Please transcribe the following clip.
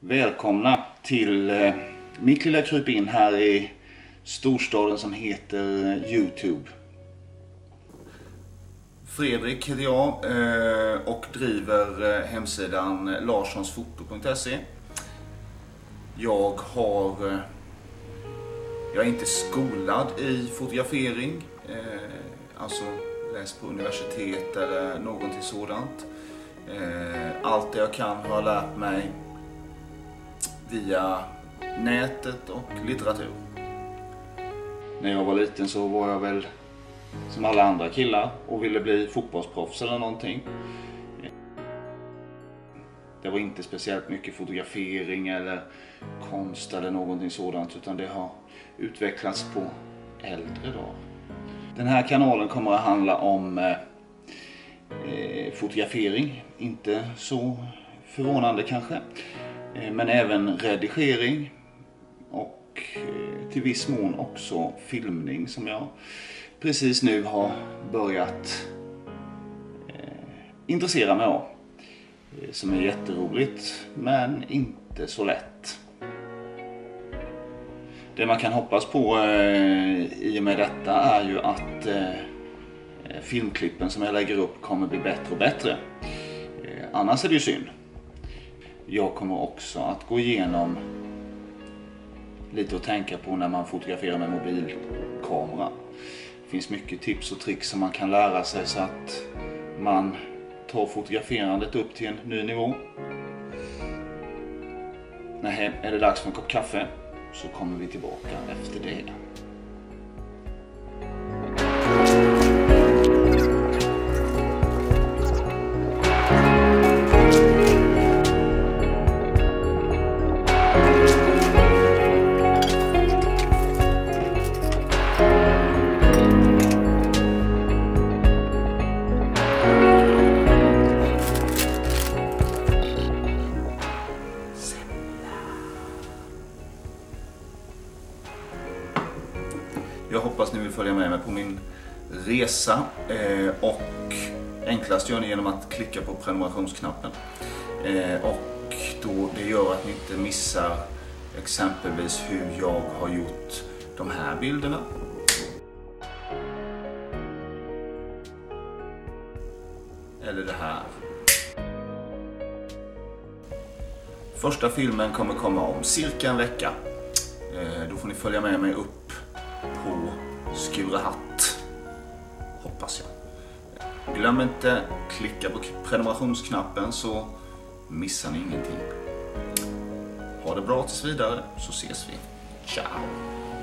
Välkomna till mitt lilla krypin här i storstaden som heter YouTube. Fredrik heter jag och driver hemsidan larssonsfoto.se. Jag är inte skolad i fotografering, alltså läst på universitet eller någonting sådant. Allt det jag kan har jag lärt mig via nätet och litteratur. När jag var liten så var jag väl som alla andra killar och ville bli fotbollsproffs eller någonting. Det var inte speciellt mycket fotografering eller konst eller någonting sådant, utan det har utvecklats på äldre dagar. Den här kanalen kommer att handla om fotografering, inte så förvånande kanske, men även redigering och till viss mån också filmning som jag precis nu har börjat intressera mig av. Som är jätteroligt men inte så lätt. Det man kan hoppas på i och med detta är ju att filmklippen som jag lägger upp kommer bli bättre och bättre. Annars är det ju synd. Jag kommer också att gå igenom lite att tänka på när man fotograferar med mobilkamera. Det finns mycket tips och tricks som man kan lära sig så att man tar fotograferandet upp till en ny nivå. Nej, är det dags för en kopp kaffe så kommer vi tillbaka efter det. Jag hoppas ni vill följa med mig på min resa och enklast gör ni genom att klicka på prenumerationsknappen. Och då det gör att ni inte missar exempelvis hur jag har gjort de här bilderna. Eller det här. Första filmen kommer komma om cirka en vecka. Då får ni följa med mig upp på Skurahatt, hoppas jag. Glöm inte klicka på prenumerationsknappen så missar ni ingenting. Ha det bra tills vidare så ses vi. Ciao!